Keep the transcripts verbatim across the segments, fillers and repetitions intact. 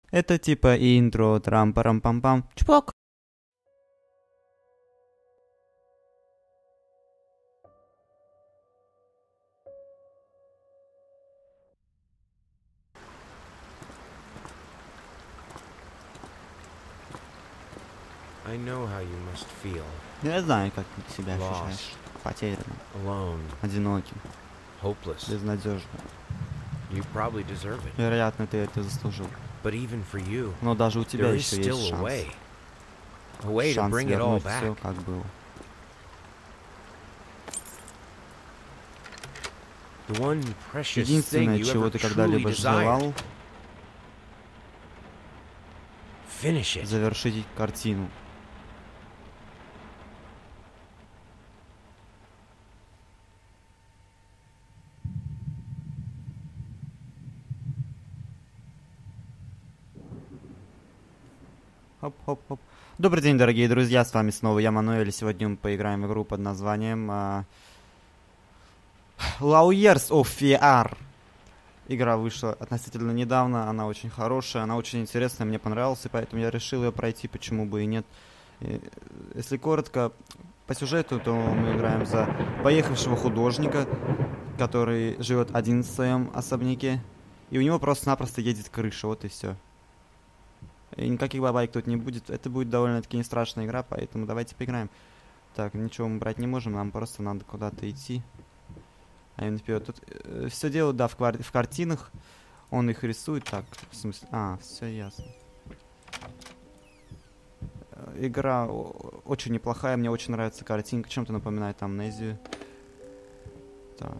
Это типа интро, трам-парам-пам-пам, чпок. I know how you must feel. Я знаю, как ты себя Lost. ощущаешь. Потерянным, Alone. одиноким, Hopeless. безнадежным. You probably deserve it. Вероятно, ты это заслужил. But even for you, Но даже у тебя there is еще есть still a шанс. way. A way to Шанс bring it all вернуть все, back. как было. The one precious thing Единственное, you чего ever ты truly когда-либо desired. желал, Finish it. завершить картину. Хоп-хоп-хоп. Добрый день, дорогие друзья, с вами снова я, Мануэль. Сегодня мы поиграем в игру под названием uh, Lawyers of Fear. Игра вышла относительно недавно, она очень хорошая, она очень интересная, мне понравилась, и поэтому я решил ее пройти, почему бы и нет. И, если коротко, по сюжету, то мы играем за поехавшего художника, который живет один в своем особняке, и у него просто-напросто едет крыша, вот и все. И никаких бабайк тут не будет. Это будет довольно-таки не страшная игра, поэтому давайте поиграем. Так, ничего мы брать не можем, нам просто надо куда-то идти. А именно вперед. Тут э, все дело, да, в, квар- в картинах. Он их рисует. Так, в смысле... А, все ясно. Э, Игра о- очень неплохая, мне очень нравится картинка. Чем-то напоминает амнезию. Так.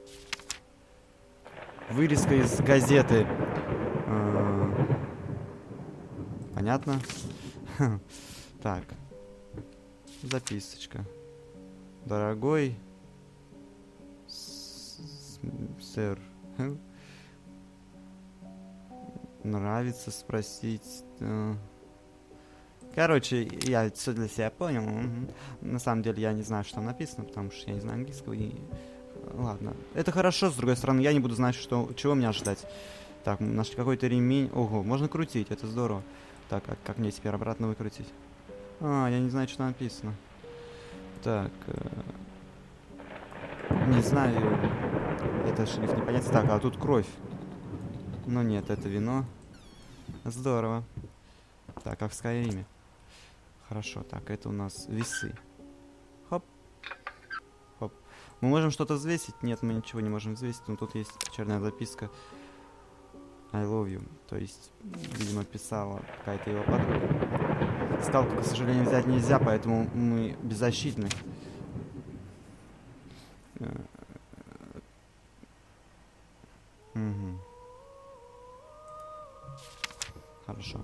Вырезка из газеты. Э, Понятно? Так. Записочка. Дорогой с- сэр, нравится спросить... э. Короче, я все для себя понял. Мгм. На самом деле я не знаю, что там написано, потому что я не знаю английского. И... Ладно. Это хорошо, с другой стороны, я не буду знать, что... чего мне ожидать. Так, мы нашли какой-то ремень. Ого, можно крутить, это здорово. Так, а как мне теперь обратно выкрутить? А, я не знаю, что написано. Так. Э, не знаю. Это шрифт не понятно. Так, а тут кровь. Ну нет, это вино. Здорово. Так, как в Скайриме. Хорошо, так, это у нас весы. Хоп. Хоп. Мы можем что-то взвесить? Нет, мы ничего не можем взвесить. Но тут есть черная записка. I love you. То есть, видимо, писала какая-то его подруга. Скалку, к сожалению, взять нельзя, поэтому мы беззащитны. Угу. Хорошо.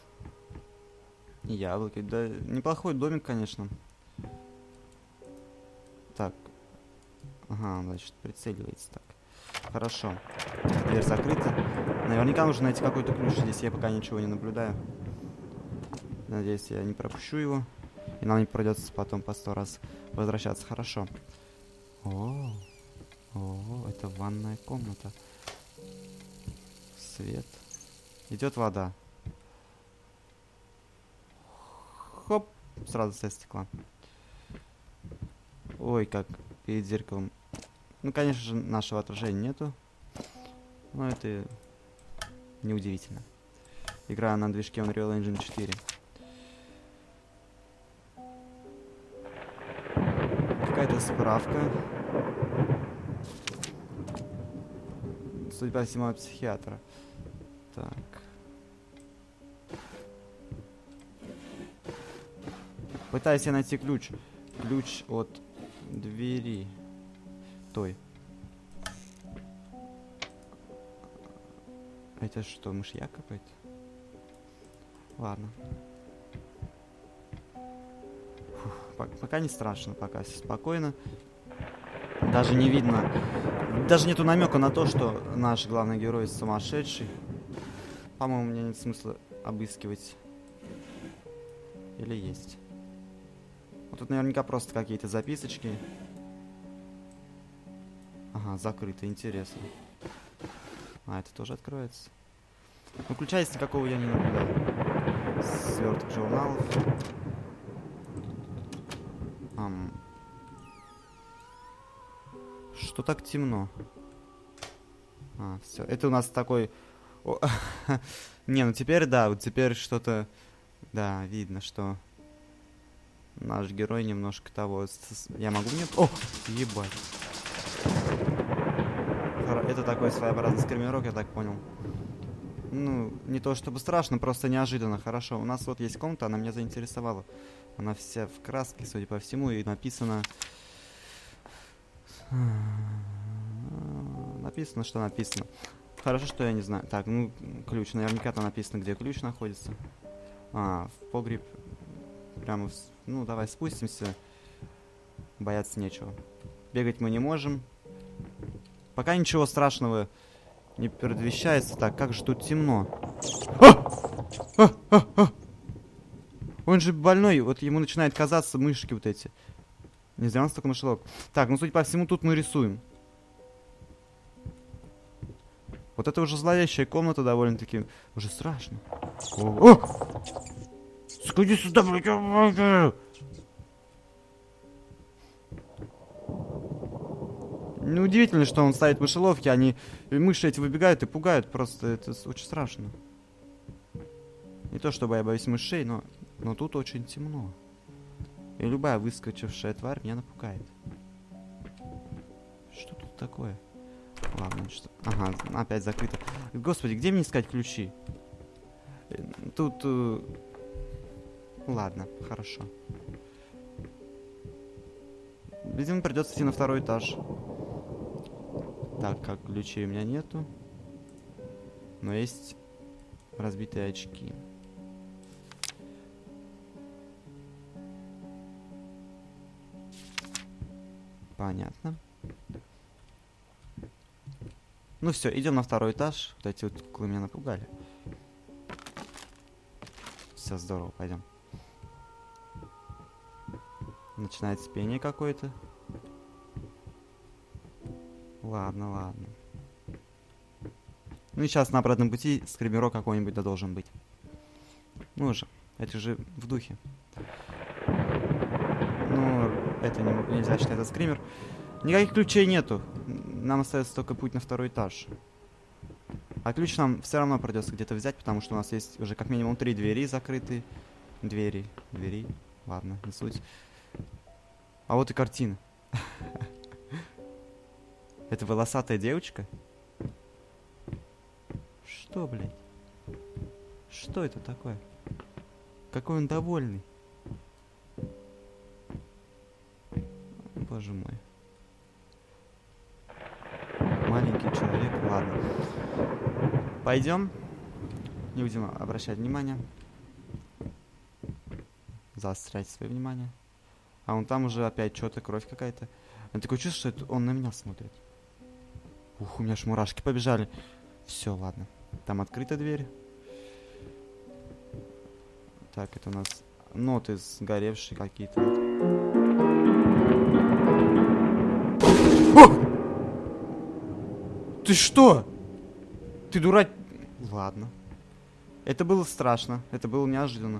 Яблоки. Да, неплохой домик, конечно. Так. Ага, значит, прицеливается так. Хорошо. Дверь закрыта. Наверняка нужно найти какой-то ключ. Здесь я пока ничего не наблюдаю. Надеюсь, я не пропущу его. И нам не придется потом по сто раз возвращаться. Хорошо. О, о, это ванная комната. Свет. Идет вода. Хоп. Сразу со стекла. Ой, как перед зеркалом. Ну, конечно же, нашего отражения нету. Но это неудивительно. Игра на движке Unreal Engine четыре. Какая-то справка. Судьба всему от психиатра. Так. Пытаюсь я найти ключ. Ключ от двери. Той. Это что, мышьяк какой-то? Ладно. Фух, по- пока не страшно, пока все спокойно. Даже не видно, даже нету намека на то, что наш главный герой сумасшедший. По-моему, мне нет смысла обыскивать. Или есть? Вот тут наверняка просто какие-то записочки. Ага, закрыто, интересно. А, это тоже откроется. Ну, ключа есть никакого я не наблюдаю. Сверток журналов. Ам. Что так темно? А, все. Это у нас такой... О, не, ну теперь да, вот теперь что-то... Да, видно, что... Наш герой немножко того... Я могу мне... О, ебать. Это такой своеобразный скримерок, я так понял. Ну, не то чтобы страшно, просто неожиданно. Хорошо, у нас вот есть комната, она меня заинтересовала. Она вся в краске, судя по всему, и написано... Написано, что написано. Хорошо, что я не знаю. Так, ну, ключ. Наверняка там написано, где ключ находится. А, в погреб. Прямо... В... Ну, давай спустимся. Бояться нечего. Бегать мы не можем. Пока ничего страшного не предвещается. Так, как же тут темно. А! А! А! А! Он же больной. Вот ему начинает казаться мышки вот эти. Не зря он столько мышеловок. Так, ну, судя по всему, тут мы рисуем. Вот это уже зловещая комната довольно-таки. Уже страшно. О! О! Сходи сюда, блядь! Неудивительно, что он ставит мышеловки, они... Мыши эти выбегают и пугают. Просто это очень страшно. Не то чтобы я боюсь мышей, но... Но тут очень темно. И любая выскочившая тварь меня напугает. Что тут такое? Ладно, что... Ага, опять закрыто. Господи, где мне искать ключи? Тут... Э... Ладно, хорошо. Видимо, придется идти на второй этаж. Так, как ключей у меня нету. Но есть разбитые очки. Понятно. Ну все, идем на второй этаж. Вот эти вот куклы меня напугали. Все, здорово, пойдем. Начинается пение какое-то. Ладно, ладно. Ну и сейчас на обратном пути скримерок какой-нибудь да должен быть. Ну уже, это же в духе. Ну, это не, нельзя считать за скример. Никаких ключей нету. Нам остается только путь на второй этаж. А ключ нам все равно придется где-то взять, потому что у нас есть уже как минимум три двери закрытые. Двери, двери. Ладно, не суть. А вот и картина. Это волосатая девочка? Что, блядь? Что это такое? Какой он довольный. Боже мой. Маленький человек. Ладно. Пойдем. Не будем обращать внимания. Заострять свое внимание. А он там уже опять что-то, кровь какая-то. Я такое чувство, что это он на меня смотрит. Ух, у меня аж мурашки побежали. Все, ладно. Там открыта дверь. Так, это у нас ноты сгоревшие какие-то. О! Ты что? Ты дурак? Ладно. Это было страшно. Это было неожиданно.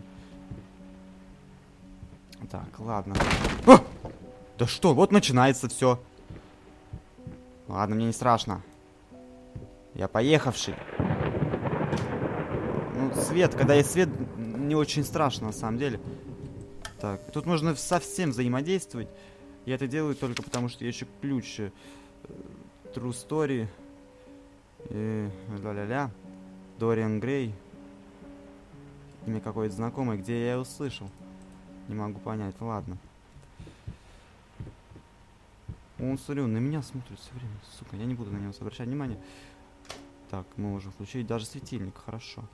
Так, ладно. О! Да что? Вот начинается все. Ладно, мне не страшно. Я поехавший. Ну, свет. Когда есть свет, не очень страшно, на самом деле. Так, тут нужно совсем взаимодействовать. Я это делаю только потому, что я ищу ключ. True Story. И... ля-ля-ля. Дориан Грей. Имя какое-то знакомое. Где я его услышал? Не могу понять. Ладно. Он, смотри, он на меня смотрит все время. Сука, я не буду на него обращать внимание. Так, мы можем включить даже светильник. Хорошо.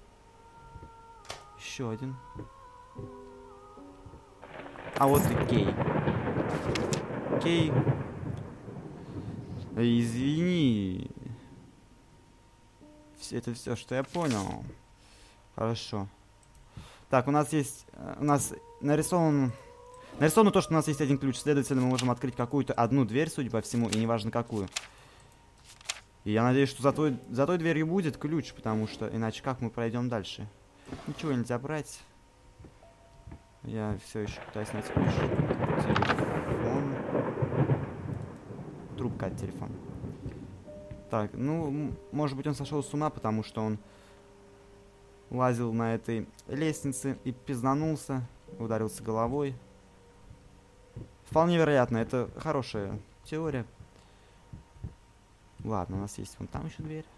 Еще один. А вот и Кей. Кей. Извини. Это все, что я понял. Хорошо. Так, у нас есть... У нас нарисован... Нарисовано то, что у нас есть один ключ. Следовательно, мы можем открыть какую-то одну дверь, судя по всему, и неважно какую. И я надеюсь, что за той, за той дверью будет ключ, потому что иначе как мы пройдем дальше? Ничего нельзя брать. Я все еще пытаюсь найти ключ. Телефон. Трубка от телефона. Так, ну, может быть, он сошел с ума, потому что он лазил на этой лестнице и пизданулся, ударился головой. Вполне вероятно, это хорошая теория. Ладно, у нас есть вон там еще дверь.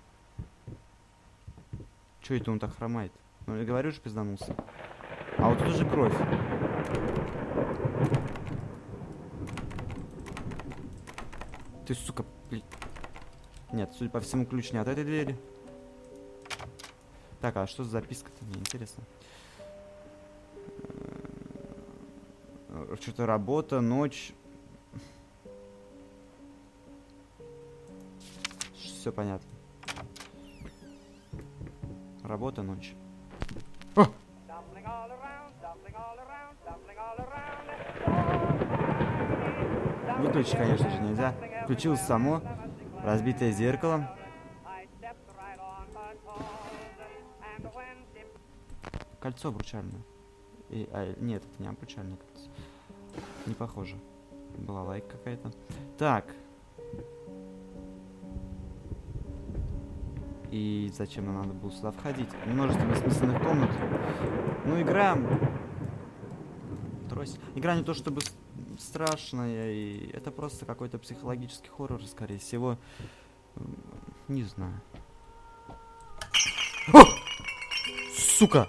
Че это он так хромает? Ну, я говорю же, пизданулся. А вот тут уже кровь. Ты, сука, блин. Нет, судя по всему, ключ не от этой двери. Так, а что за записка-то? Мне интересно. Что-то работа, ночь. Все понятно. Работа, ночь. О! Выключить, конечно же, нельзя. Включилось само. Разбитое зеркало. Кольцо обручальное. И, а, нет, это не обручальное кольцо. Не похоже. Была лайк какая-то. Так. И зачем нам надо было сюда входить? Множество бессмысленных комнат. Ну, игра... Трось. Игра не то чтобы страшная, и это просто какой-то психологический хоррор, скорее всего. Не знаю. О! Сука!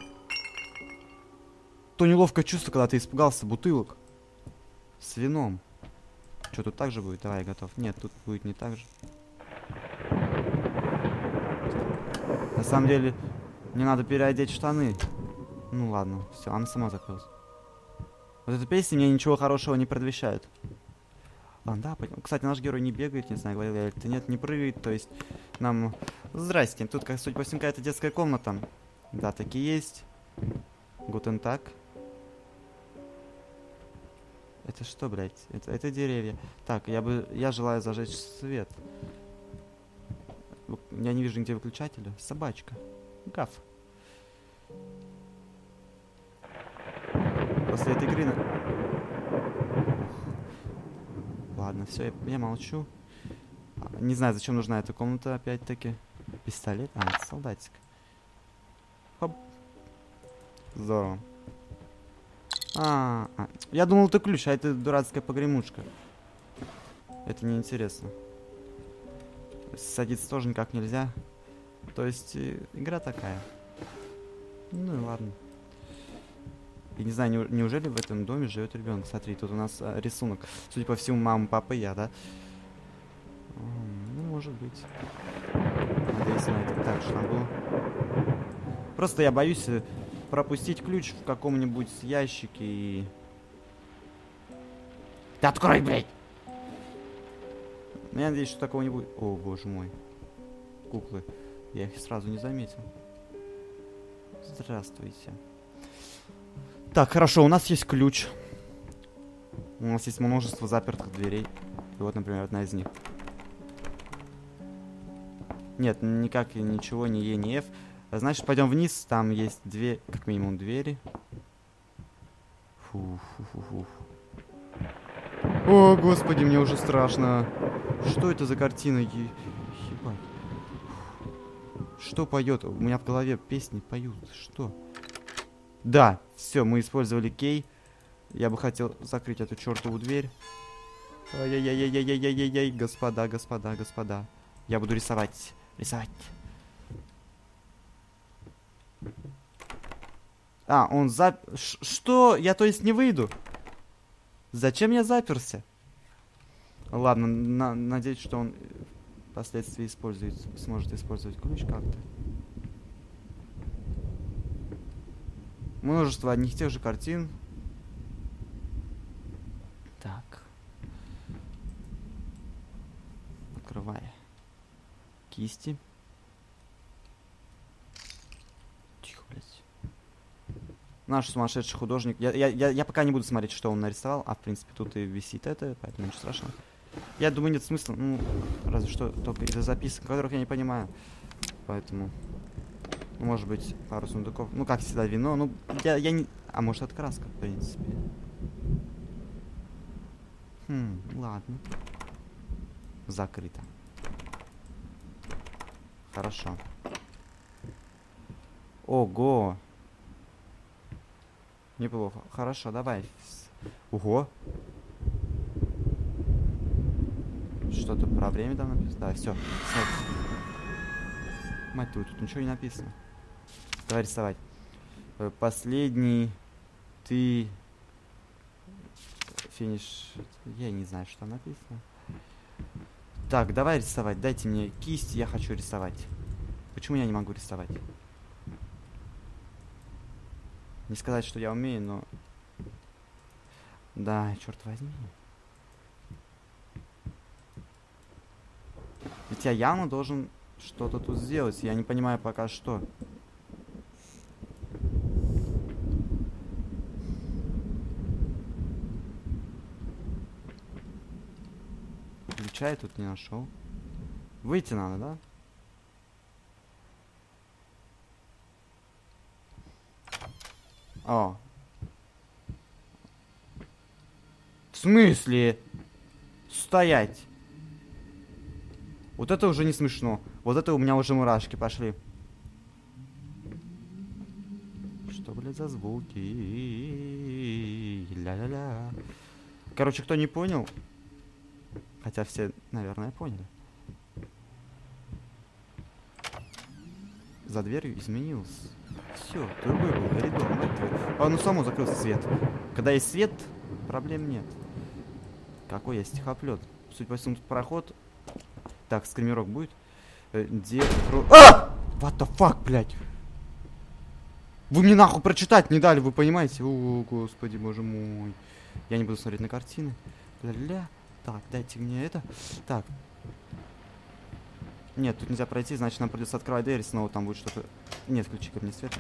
То неловкое чувство, когда ты испугался бутылок с вином. Что, тут так же будет? Давай, я готов. Нет, тут будет не так же. На самом деле, мне надо переодеть штаны. Ну ладно, все, она сама закрылась. Вот эта песня мне ничего хорошего не предвещает. Ладно, да, пойдем. Кстати, наш герой не бегает, не знаю, говорил я или нет, не прыгает, то есть нам... Здрасте, тут, как судя по всему, какая-то детская комната. Да, таки есть. Гутен так. Это что, блядь? Это, это деревья. Так, я бы... Я желаю зажечь свет. Я не вижу нигде выключателя. Собачка. Гав. После этой игры... Ладно, все, я, я молчу. Не знаю, зачем нужна эта комната, опять-таки. Пистолет? А, это солдатик. Хоп. Здорово. А, а, я думал, это ключ, а это дурацкая погремушка. Это неинтересно. Садиться тоже никак нельзя. То есть, э, игра такая. Ну и ладно. Я не знаю, не, неужели в этом доме живет ребенок? Смотри, тут у нас а, рисунок. Судя по всему, мама, папа и я, да? О, ну, может быть. Надеюсь на это. Так, что там было? Просто я боюсь пропустить ключ в каком-нибудь ящике и... Ты открой, блядь! Я надеюсь, что такого не будет. О, боже мой. Куклы. Я их сразу не заметил. Здравствуйте. Так, хорошо, у нас есть ключ. У нас есть множество запертых дверей. И вот, например, одна из них. Нет, никак ничего, ни Е, ни Ф. Значит, пойдем вниз. Там есть две, как минимум, двери. Фу-фу-фу-фу. О, господи, мне уже страшно. Что это за картина? Е... Ебать. Что поет? У меня в голове песни поют. Что? Да, все, мы использовали кей. Я бы хотел закрыть эту чертову дверь. Ай-яй-яй-яй-яй-яй-яй, господа, господа, господа. Я буду рисовать. Рисовать. А, он зап... Ш что? Я, то есть, не выйду? Зачем я заперся? Ладно, на надеюсь, что он впоследствии использует, сможет использовать ключ как-то. Множество одних и тех же картин. Так. Открывая. Кисти. Тихо, блядь. Наш сумасшедший художник. Я, я, я, я пока не буду смотреть, что он нарисовал. А, в принципе, тут и висит это, поэтому ничего страшного. Я думаю, нет смысла. Ну, разве что только из-за записок, которых я не понимаю. Поэтому... Может быть, пару сундуков. Ну, как всегда, вино. Ну, я, я не... А может, это краска, в принципе. Хм, ладно. Закрыто. Хорошо. Ого. Неплохо. Хорошо, давай. Ого. Что-то про время там написано. Да, все. Мать твою, тут ничего не написано. Давай рисовать. Последний. Ты... Финиш... Я не знаю, что там написано. Так, давай рисовать. Дайте мне кисть, я хочу рисовать. Почему я не могу рисовать? Не сказать, что я умею, но... Да, черт возьми. Ведь я явно должен что-то тут сделать. Я не понимаю пока что. Ключа я тут не нашел. Выйти надо, да? О. В смысле? Стоять. Вот это уже не смешно. Вот это у меня уже мурашки пошли. Что, блядь, за звуки? Ля-ля-ля. Короче, кто не понял... Хотя все, наверное, поняли. За дверью изменился. Все, другой был коридор. А, ну само закрылся свет. Когда есть свет, проблем нет. Какой я стихоплет. Судя по всему, тут проход. Так, скримерок будет. Где... А! What the fuck, блядь? Вы мне нахуй прочитать не дали, вы понимаете? О, господи, боже мой. Я не буду смотреть на картины. Ля-ля. Так, дайте мне это. Так. Нет, тут нельзя пройти, значит нам придется открывать дверь, снова там будет что-то... Нет, включи-ка мне свет.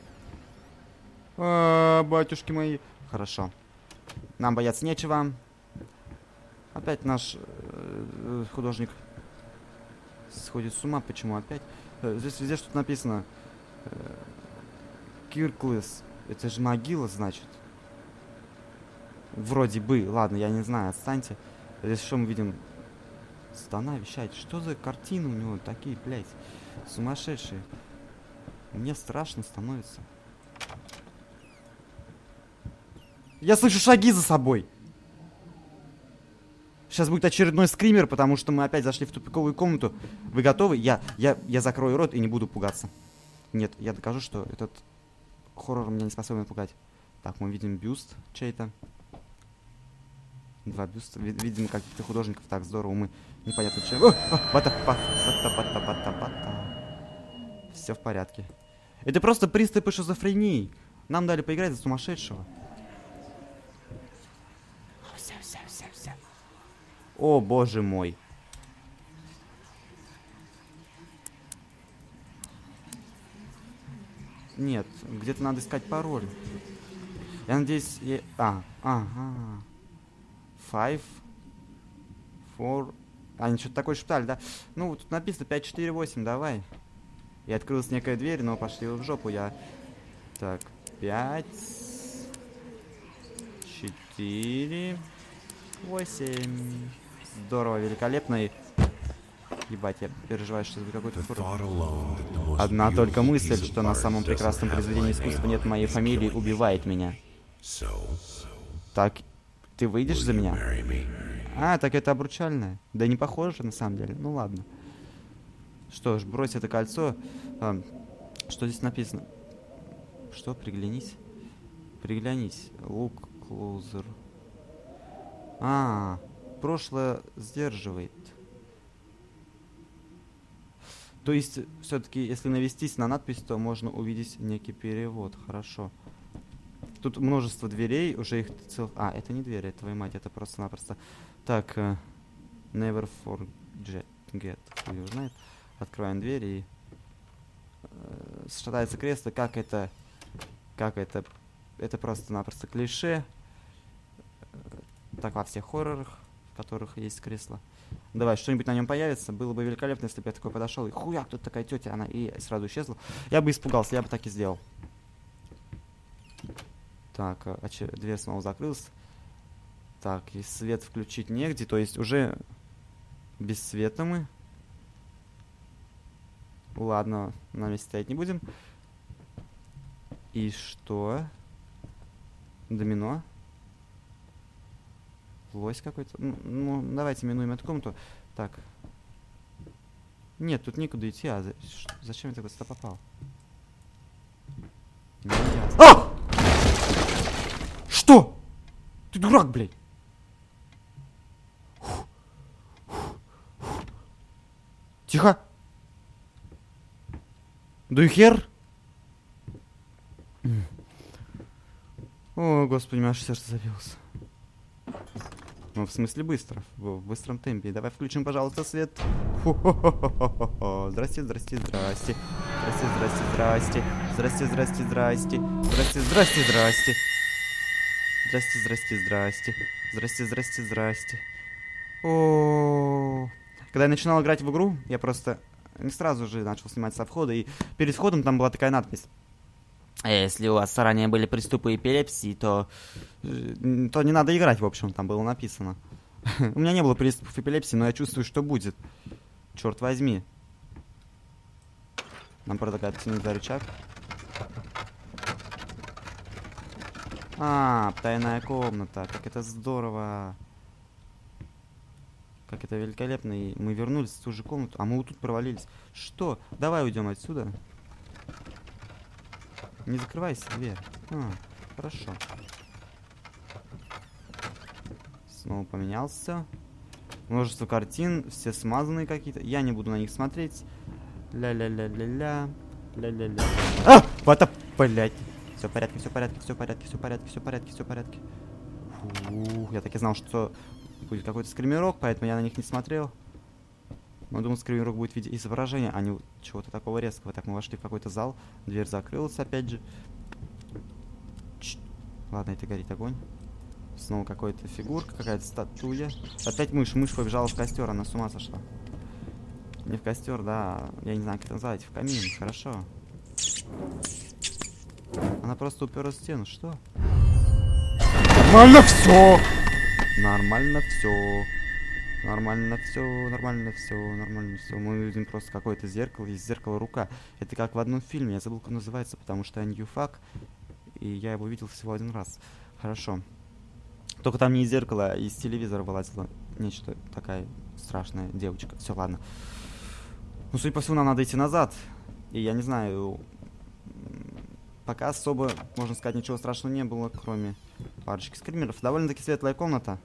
А, батюшки мои. Хорошо. Нам бояться нечего. Опять наш э, художник сходит с ума. Почему опять? Э, здесь везде что-то написано. Э, Кирклес. Это же могила, значит. Вроде бы. Ладно, я не знаю, отстаньте. Здесь что мы видим? Стана вещать. Что за картины у него такие, блядь? Сумасшедшие. Мне страшно становится. Я слышу шаги за собой. Сейчас будет очередной скример, потому что мы опять зашли в тупиковую комнату. Вы готовы? Я, я, я закрою рот и не буду пугаться. Нет, я докажу, что этот хоррор меня не способен пугать. Так, мы видим бюст чей-то. Два бюста. Видимо, каких-то художников. Так, здорово, мы непонятно чего. Все в порядке. Это просто приступы шизофрении. Нам дали поиграть за сумасшедшего. Все, все, все, все. О, боже мой. Нет, где-то надо искать пароль. Я надеюсь... Я... А, ага. Five, four... Они что-то такое шептали, да? Ну, тут написано пять, четыре, восемь, давай. И открылась некая дверь, но пошли в жопу я. Так, пять, четыре, восемь. Здорово, великолепно. И... Ебать, я переживаю, что это какой-то фурор. Одна только мысль, что на самом прекрасном произведении искусства нет моей фамилии, убивает меня. Так... Ты выйдешь за меня? А, так это обручальное. Да не похоже, на самом деле. Ну ладно. Что ж, брось это кольцо. А, что здесь написано? Что? Приглянись. Приглянись. Лук, клоузер. А, прошлое сдерживает. То есть, все-таки, если навестись на надпись, то можно увидеть некий перевод. Хорошо. Тут множество дверей, уже их цел... А, это не двери, это твою мать, это просто-напросто. Так, uh, never forget, get, хуй его знает. Открываем дверь и... Uh, шатается кресло, как это... Как это... Это просто-напросто клише. Uh, так во всех хоррорах, в которых есть кресло. Давай, что-нибудь на нем появится. Было бы великолепно, если бы я такой подошел и хуяк, тут такая тетя, она и сразу исчезла. Я бы испугался, я бы так и сделал. Так, а че, дверь снова закрылась. Так, и свет включить негде, то есть уже без света мы. Ладно, на месте стоять не будем. И что? Домино? Лось какой-то. Ну, ну, давайте минуем эту комнату. Так. Нет, тут некуда идти. А за... зачем я тогда сюда попал? Не ясно. А! Что? Ты дурак, блядь. Тихо. Do you hear? О, господи, у меня аж сердце забилось. Ну, в смысле быстро, в, в быстром темпе. Давай включим, пожалуйста, свет. Хо-хо-хо-хо-хо. Здрасте, здрасте, здрасте. Здрасте, здрасте, здрасте. Здрасте, здрасте, здрасте. Здрасте, здрасте, здрасте. Здрасте, здрасте, здрасте. Здрасте, здрасте, здрасте. О, когда я начинал играть в игру, я просто не сразу же начал снимать со входа, и перед входом там была такая надпись. Если у вас ранее были приступы эпилепсии, то, то не надо играть, в общем, там было написано. У меня не было приступов эпилепсии, но я чувствую, что будет. Черт возьми. Нам предлагают тянуть за рычаг. А, тайная комната. Как это здорово. Как это великолепно. И мы вернулись в ту же комнату, а мы вот тут провалились. Что? Давай уйдем отсюда. Не закрывайся, дверь. А, хорошо. Снова поменялся. Множество картин, все смазанные какие-то. Я не буду на них смотреть. Ля-ля-ля-ля-ля. Ля-ля-ля. А! Вот это, блядь. Все в порядке, все в порядке, все в порядке, все в порядке, все в порядке, все в порядке. Фу, я так и знал, что будет какой-то скримерок, поэтому я на них не смотрел. Но думал, скримерок будет в виде изображения, а не чего-то такого резкого. Так, мы вошли в какой-то зал. Дверь закрылась опять же. Чш. Ладно, это горит огонь. Снова какая-то фигурка, какая-то статуя. Опять мышь. Мышь побежала в костер, она с ума сошла. Не в костер, да. Я не знаю, как это называть. В камин, хорошо. Она просто уперлась в стену. Что? Нормально все! Нормально все. Нормально все, нормально все, нормально все. Мы видим просто какое-то зеркало, есть зеркало рука. Это как в одном фильме, я забыл, как он называется, потому что я ньюфак, и я его видел всего один раз. Хорошо. Только там не из зеркала, а из телевизора вылазила нечто такая страшная девочка. Все, ладно. Ну, судя по всему, нам надо идти назад. И я не знаю, пока особо, можно сказать, ничего страшного не было, кроме парочки скримеров. Довольно-таки светлая комната.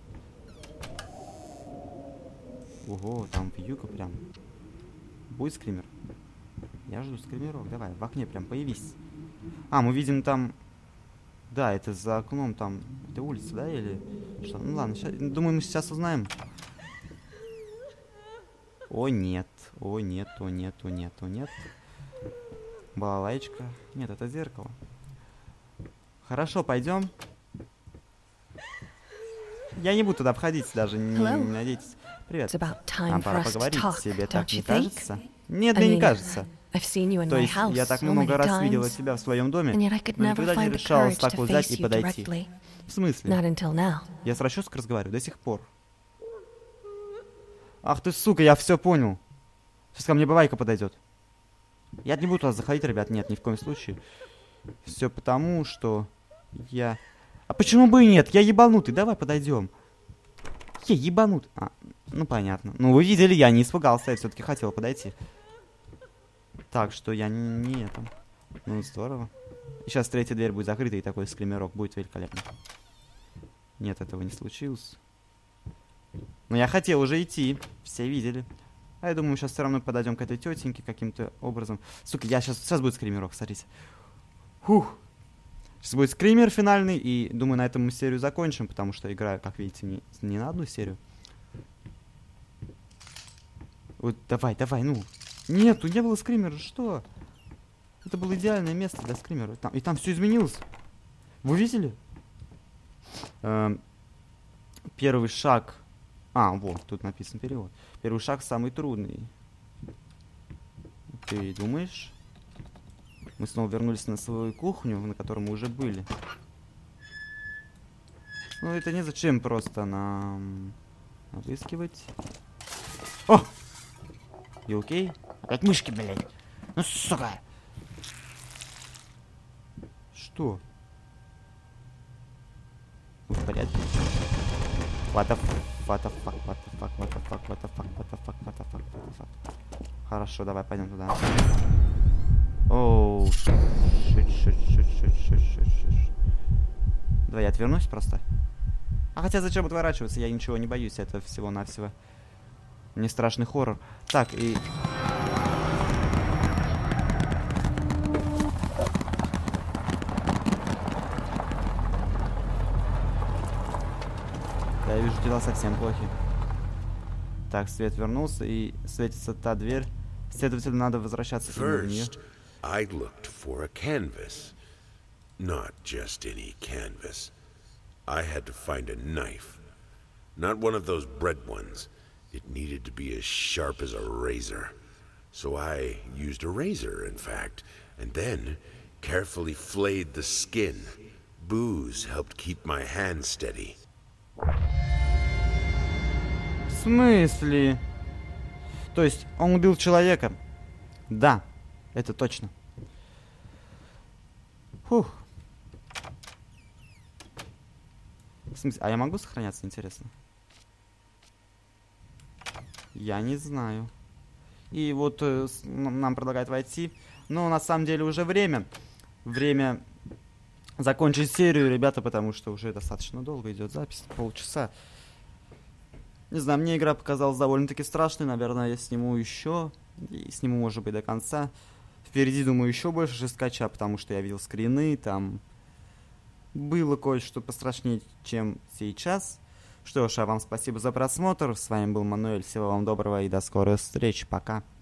Ого, там вьюга прям. Будет скример? Я жду скримеров. Давай, в окне прям появись. А, мы видим там... Да, это за окном там... Это улица, да, или... Что? Ну ладно, щас... думаю, мы сейчас узнаем. О, нет. О, нет, о, нет, о, нет, о, нет. Балалайчка. Нет, это зеркало. Хорошо, пойдем. Я не буду туда входить даже, не, не надейтесь. Привет. Нам пора поговорить. Тебе так не кажется? Нет, мне не кажется. То есть, я так много раз видела тебя в своем доме, но никогда не решалась так вот взять и подойти. В смысле? Я с расческой разговариваю до сих пор. Ах ты, сука, я все понял. Сейчас ко мне бабайка подойдет. Я не буду туда заходить, ребят, нет, ни в коем случае. Все потому, что я... А почему бы и нет? Я ебанутый, давай подойдем. Я ебанут. А, ну понятно. Ну вы видели, я не испугался, я все-таки хотел подойти. Так что я не, не это. Ну здорово. И сейчас третья дверь будет закрыта, и такой скримерок будет великолепно. Нет, этого не случилось. Но я хотел уже идти. Все видели. А я думаю, сейчас все равно подойдем к этой тетеньке каким-то образом. Сука, я сейчас... Сейчас будет скримерок, смотрите. Фух. Сейчас будет скример финальный, и думаю, на этом мы серию закончим, потому что играю, как видите, не, не на одну серию. Вот, давай, давай, ну. Нет, тут не было скримера, что? Это было идеальное место для скримера. Там, и там все изменилось. Вы видели? Эм, первый шаг А, вот, тут написан перевод. Первый шаг самый трудный. Ты думаешь? Мы снова вернулись на свою кухню, на которой мы уже были. Ну, это незачем просто нам обыскивать. О! You окей? Опять мышки, блядь. Ну, сука. Что? Мы в порядке? What the fuck, what the fuck, what the fuck, what the fuck, what the fuck, what the fuck, what the fuck, what the fuck. Хорошо, давай пойдем туда. Оу, шит, шит, шит, шит, шит, шит, шит. Давай я отвернусь просто. А хотя зачем отворачиваться? Я ничего не боюсь. Это всего-навсего не страшный хоррор. Так, и... Я вижу, дела совсем плохи. Так, свет вернулся, и светится та дверь. Следовательно, надо возвращаться именно в нее. I looked for a canvas. Not just any canvas. I had to find a knife. Not one of those bread ones. It needed to be as sharp as a razor. So I used a razor, in fact, and then carefully flayed the skin. Booze helped keep my hand steady. В смысле? То есть он убил человека? Да, это точно. Фух. В смысле? А я могу сохраняться, интересно? Я не знаю. И вот э, с, нам предлагают войти. Но на самом деле уже время. Время закончить серию, ребята, потому что уже достаточно долго идет запись. Полчаса. Не знаю, мне игра показалась довольно-таки страшной. Наверное, я сниму еще. И сниму, может быть, до конца. Впереди, думаю, еще больше жесткача, потому что я видел скрины, там было кое-что пострашнее, чем сейчас. Что ж, а вам спасибо за просмотр. С вами был Мануэль. Всего вам доброго и до скорой встречи. Пока.